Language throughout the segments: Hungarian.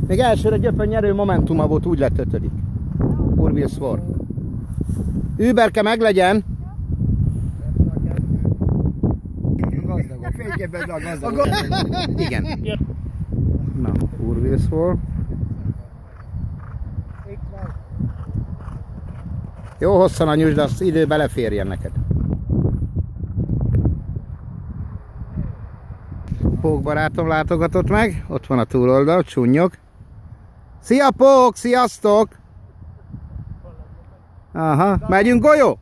Még elsőre gyöpön nyerő Momentuma volt, úgy lett 5. Urbilsford. Überke meglegyen. Igen. Na, Urbilsford. Jó hosszan a nyújts, de az idő beleférjen neked. Pók barátom látogatott meg, ott van a túloldal, csúnyog. Szia Pók, sziasztok! Aha, megyünk golyó?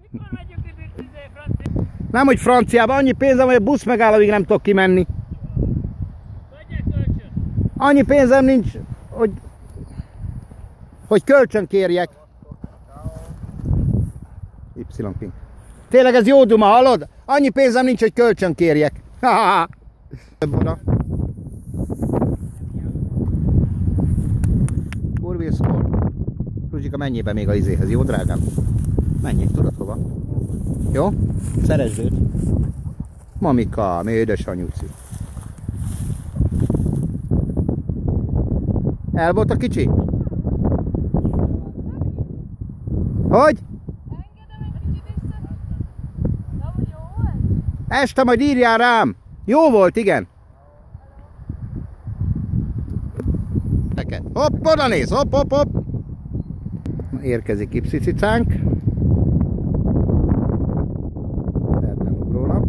Nem, hogy franciába, annyi pénzem, hogy a busz megáll, amíg nem tudok kimenni. Annyi pénzem nincs, hogy kölcsön kérjek. Y-King. Tényleg ez jó duma, hallod? Annyi pénzem nincs, hogy kölcsön kérjek. Urbilsford. Ruzsika, menjél be még a izéhez, jó drágám? Menjél, tudod hova? Jó? Szeresd őt. Mamika, mi édesanyuci. El volt a kicsi? Hogy? Este majd írjál rám. Jó volt, igen. Hopp, oda néz, hopp, hopp, hopp. Érkezik ipszicicánk. Szerdán ugrónap.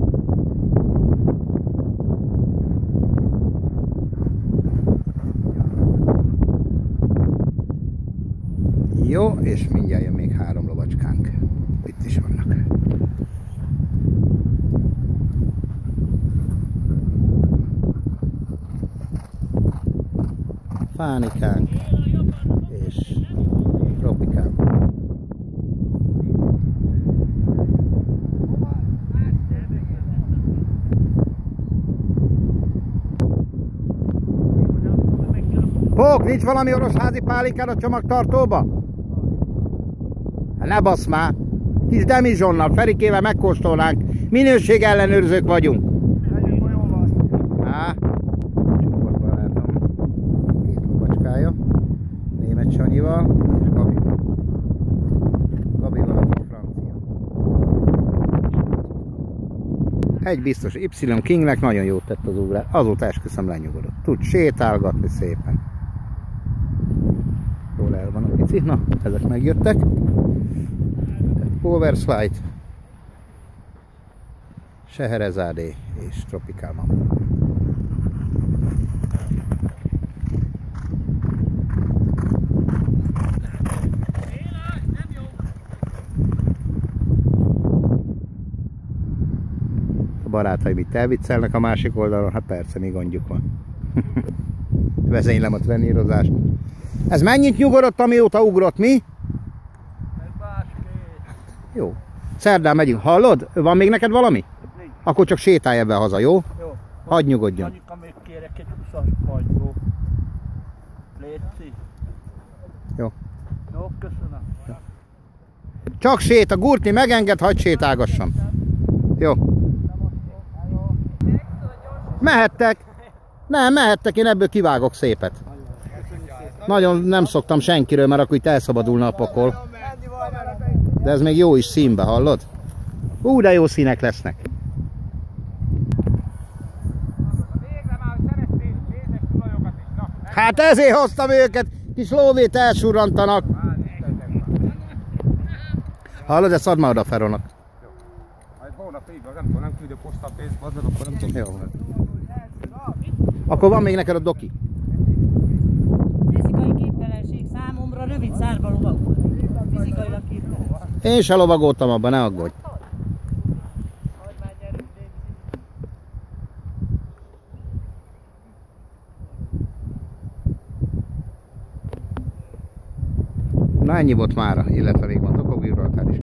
Jó, és mindjárt jön még 3 lovacskánk. Itt is vannak. Fánikánk és tropikánk. Pók, nincs valami orosházi pálinkád a csomagtartóba? Ne basz már! Kis demizsonnal, Ferikével megkóstolnánk. Minőség ellenőrzők vagyunk. Német Sanyival és Gabival. Gabival a kis francia. Egy biztos, Y-Kingnek nagyon jót tett az ugrás. Azóta esküszöm lenyugodott. Tud sétálgatni szépen. Jól el van a pici. Na, ezek megjöttek. Powerslide, Scheherazade és Tropical Mama. Barátaim itt elviccelnek a másik oldalon, hát persze, mi gondjuk van. Vezénylem a trenírozást. Ez mennyit nyugodott, amióta ugrott, mi? Jó. Szerdán megyünk, hallod? Van még neked valami? Nincs. Akkor csak sétálj ebben haza, jó? Jó. Hadd nyugodjon. Anyuka, még kérek egy 20-as pagyló. Léci. Jó. Jó, köszönöm. Jó. Csak sét, a Gurtni megenged, hadd sétálgassam. Jó. Mehettek. Nem, mehettek, én ebből kivágok szépet. Nagyon nem szoktam senkiről, mert akkor itt elszabadulna a pokol. De ez még jó is színbe, hallod? De jó színek lesznek. Hát ezért hoztam őket, kis lóvét elsurrantanak. Hallod, ezt add már oda Feronak. Jó. Akkor van még neked a doki. Fizikai képtelenség számomra rövid szárba lovagolni. Fizikailag képtelenség. Én se lovagoltam abban, ne aggódj. Na ennyi volt mára, illetve még van